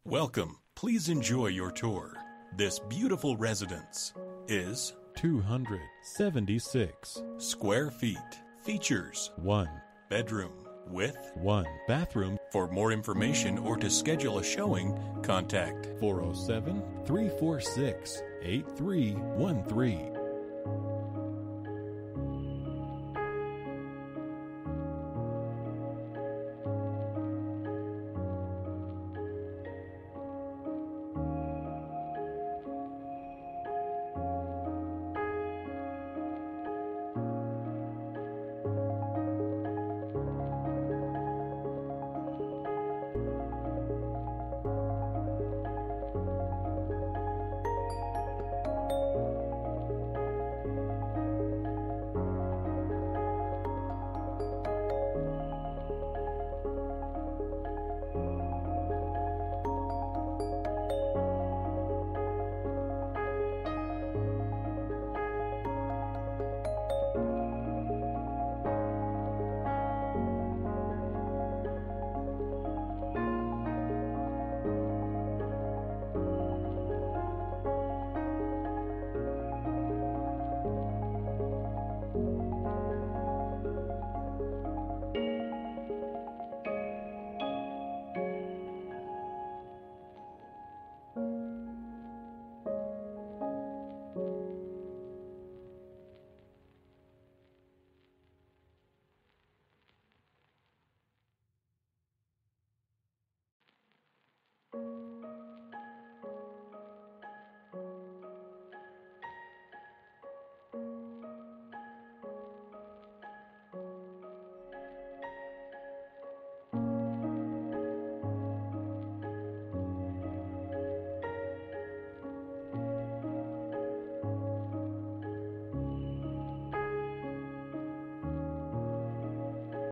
Welcome. Please enjoy your tour. This beautiful residence is 276 square feet. Features 1 bedroom with 1 bathroom. For more information or to schedule a showing, contact 407-346-8313.